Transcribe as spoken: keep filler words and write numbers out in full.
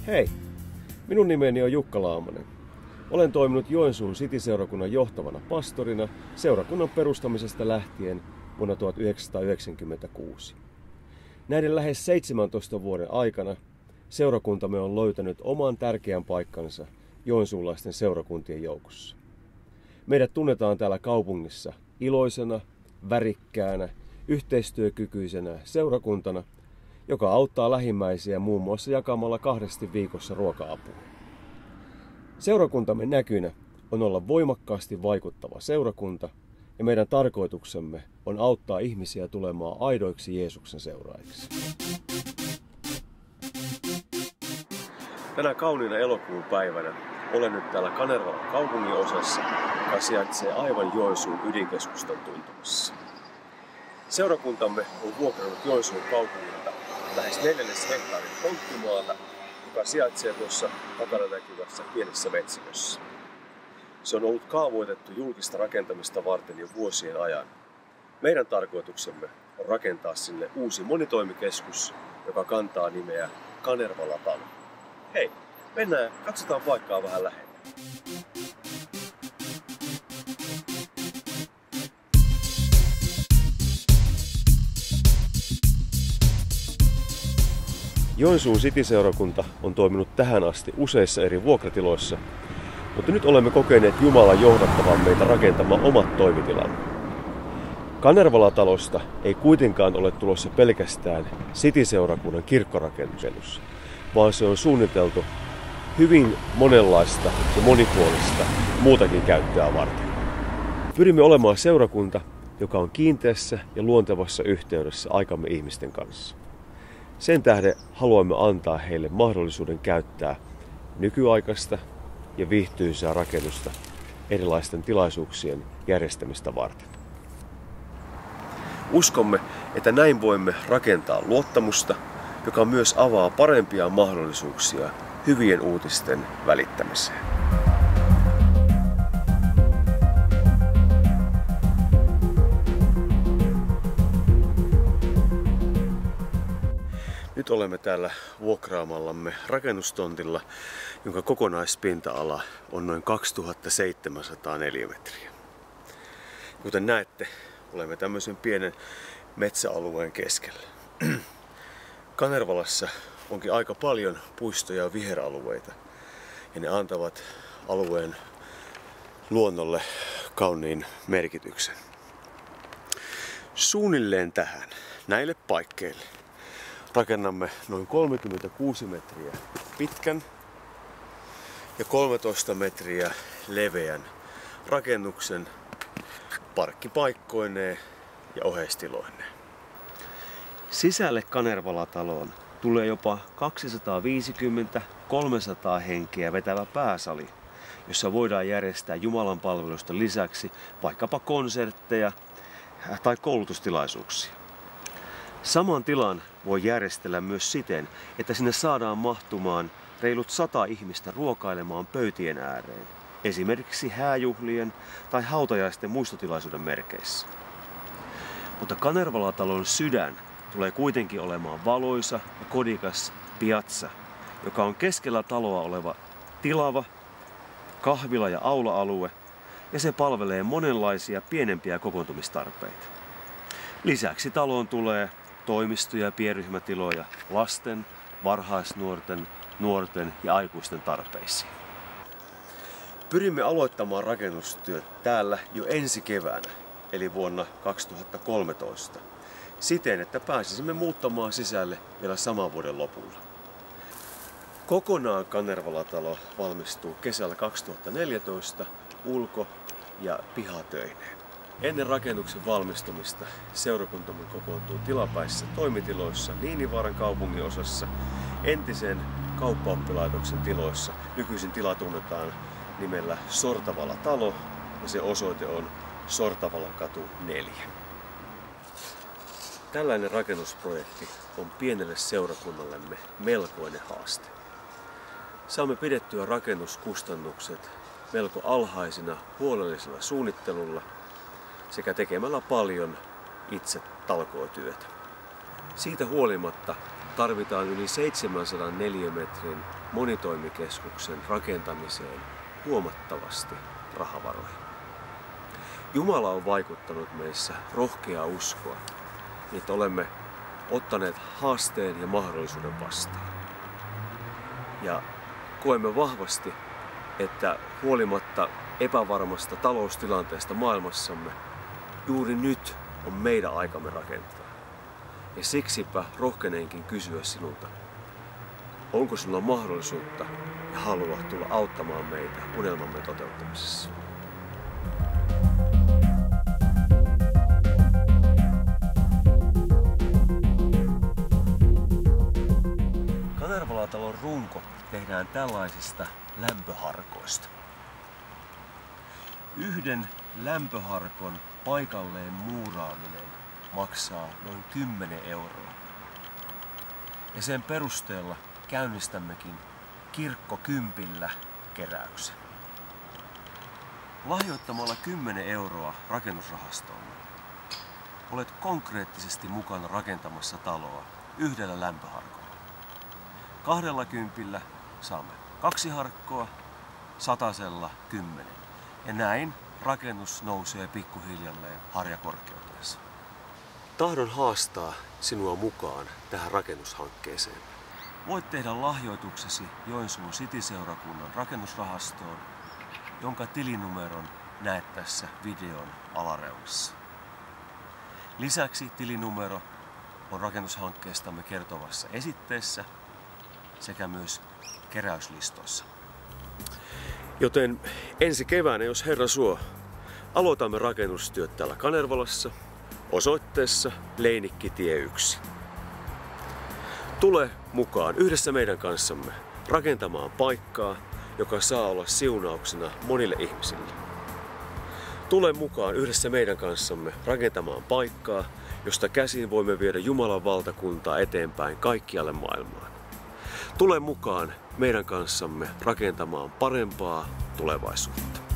Hei, minun nimeni on Jukka Laamanen. Olen toiminut Joensuun City-seurakunnan johtavana pastorina seurakunnan perustamisesta lähtien vuonna tuhatyhdeksänsataayhdeksänkymmentäkuusi. Näiden lähes seitsemäntoista vuoden aikana seurakuntamme on löytänyt oman tärkeän paikkansa joensuulaisten seurakuntien joukossa. Meidät tunnetaan täällä kaupungissa iloisena, värikkäänä, yhteistyökykyisenä seurakuntana, joka auttaa lähimmäisiä muun muassa jakamalla kahdesti viikossa ruoka-apua. Seurakuntamme näkynä on olla voimakkaasti vaikuttava seurakunta, ja meidän tarkoituksemme on auttaa ihmisiä tulemaan aidoiksi Jeesuksen seuraajiksi. Tänä kauniina elokuun päivänä olen nyt täällä Kanervalan kaupungin osassa, joka sijaitsee aivan Joensuun ydinkeskustan tuntumassa. Seurakuntamme on vuokrannut Joensuun kaupungilta lähes neljännes hehtaarin tonttimaata, joka sijaitsee tuossa takana näkyvässä pienessä metsikössä. Se on ollut kaavoitettu julkista rakentamista varten jo vuosien ajan. Meidän tarkoituksemme on rakentaa sinne uusi monitoimikeskus, joka kantaa nimeä Kanervala-talo. Hei, mennään katsotaan paikkaa vähän lähellä. Joensuun City-seurakunta on toiminut tähän asti useissa eri vuokratiloissa, mutta nyt olemme kokeneet Jumalan johdattavan meitä rakentamaan omat toimitilamme. Kanervala-talosta ei kuitenkaan ole tulossa pelkästään City-seurakunnan kirkkorakennus, vaan se on suunniteltu hyvin monenlaista ja monipuolista muutakin käyttöä varten. Pyrimme olemaan seurakunta, joka on kiinteässä ja luontevassa yhteydessä aikamme ihmisten kanssa. Sen tähden haluamme antaa heille mahdollisuuden käyttää nykyaikaista ja viihtyisää rakennusta erilaisten tilaisuuksien järjestämistä varten. Uskomme, että näin voimme rakentaa luottamusta, joka myös avaa parempia mahdollisuuksia hyvien uutisten välittämiseen. Nyt olemme täällä vuokraamallamme rakennustontilla, jonka kokonaispinta-ala on noin kaksituhattaseitsemänsataa neliömetriä. Kuten näette, olemme tämmöisen pienen metsäalueen keskellä. Kanervalassa onkin aika paljon puistoja ja viheralueita, ja ne antavat alueen luonnolle kauniin merkityksen. Suunnilleen tähän, näille paikkeille, rakennamme noin kolmekymmentäkuusi metriä pitkän ja kolmetoista metriä leveän rakennuksen parkkipaikkoineen ja oheistiloineen. Sisälle Kanervala-taloon tulee jopa kaksisataaviisikymmentä kolmesataa henkeä vetävä pääsali, jossa voidaan järjestää Jumalan palvelusta lisäksi vaikkapa konsertteja tai koulutustilaisuuksia. Saman tilan voi järjestellä myös siten, että sinne saadaan mahtumaan reilut sata ihmistä ruokailemaan pöytien ääreen, esimerkiksi hääjuhlien tai hautajaisten muistotilaisuuden merkeissä. Mutta Kanervala-talon sydän tulee kuitenkin olemaan valoisa ja kodikas piazza, joka on keskellä taloa oleva tilava, kahvila- ja aula-alue, ja se palvelee monenlaisia pienempiä kokoontumistarpeita. Lisäksi taloon tulee toimistoja ja pienryhmätiloja lasten, varhaisnuorten, nuorten ja aikuisten tarpeisiin. Pyrimme aloittamaan rakennustyöt täällä jo ensi keväänä, eli vuonna kaksituhattakolmetoista, siten, että pääsisimme muuttamaan sisälle vielä saman vuoden lopulla. Kokonaan Kanervala-talo valmistuu kesällä kaksituhattaneljätoista ulko- ja pihatöineen. Ennen rakennuksen valmistumista seurakuntamme kokoontuu tilapäisissä toimitiloissa Niinivaaran kaupungin osassa, entisen kauppaoppilaitoksen tiloissa. Nykyisin tila tunnetaan nimellä Sortavala-talo ja se osoite on Sortavalan katu neljä. Tällainen rakennusprojekti on pienelle seurakunnallemme melkoinen haaste. Saamme pidettyä rakennuskustannukset melko alhaisina huolellisella suunnittelulla sekä tekemällä paljon itse talkootyötä. Siitä huolimatta tarvitaan yli seitsemänsadan neliömetrin monitoimikeskuksen rakentamiseen huomattavasti rahavaroja. Jumala on vaikuttanut meissä rohkeaa uskoa, niin että olemme ottaneet haasteen ja mahdollisuuden vastaan. Ja koemme vahvasti, että huolimatta epävarmasta taloustilanteesta maailmassamme, juuri nyt on meidän aikamme rakentaa. Ja siksipä rohkeneenkin kysyä sinulta, onko sinulla mahdollisuutta ja halua tulla auttamaan meitä unelmamme toteuttamisessa? Kanervala-talon runko tehdään tällaisista lämpöharkoista. Yhden lämpöharkon paikalleen muuraaminen maksaa noin kymmenen euroa. Ja sen perusteella käynnistämmekin kirkkokympillä keräyksen. Lahjoittamalla kymmenen euroa rakennusrahastoon olet konkreettisesti mukana rakentamassa taloa yhdellä lämpöharkolla. Kahdella kympillä saamme kaksi harkkoa, satasella kymmenen. Ja näin rakennus nousee pikkuhiljalleen harjakorkeutensa. Tahdon haastaa sinua mukaan tähän rakennushankkeeseen. Voit tehdä lahjoituksesi Joensuun City-seurakunnan rakennusrahastoon, jonka tilinumeron näet tässä videon alareunassa. Lisäksi tilinumero on rakennushankkeestamme kertovassa esitteessä sekä myös keräyslistoissa. Joten ensi keväänä, jos Herra suo, aloitamme rakennustyöt täällä Kanervalassa osoitteessa Leinikkitie yksi. Tule mukaan yhdessä meidän kanssamme rakentamaan paikkaa, joka saa olla siunauksena monille ihmisille. Tule mukaan yhdessä meidän kanssamme rakentamaan paikkaa, josta käsin voimme viedä Jumalan valtakuntaa eteenpäin kaikkialle maailmaan. Tule mukaan meidän kanssamme rakentamaan parempaa tulevaisuutta.